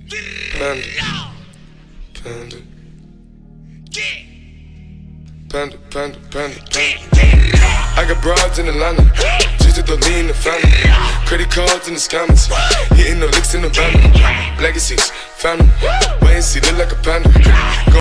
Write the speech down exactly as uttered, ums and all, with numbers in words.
Panda, panda, panda, panda, panda, panda. I got broads in Atlanta, just to lean in the family. Credit cards in the scammers, hitting the licks in the van. Legacies, family, wait and see, look like a panda.